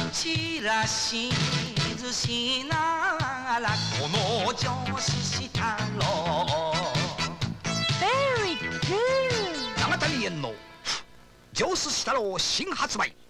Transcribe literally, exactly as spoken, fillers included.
ちらし寿司ながらこの上司したろう。 Very good! 永谷園の上司したろう新発売。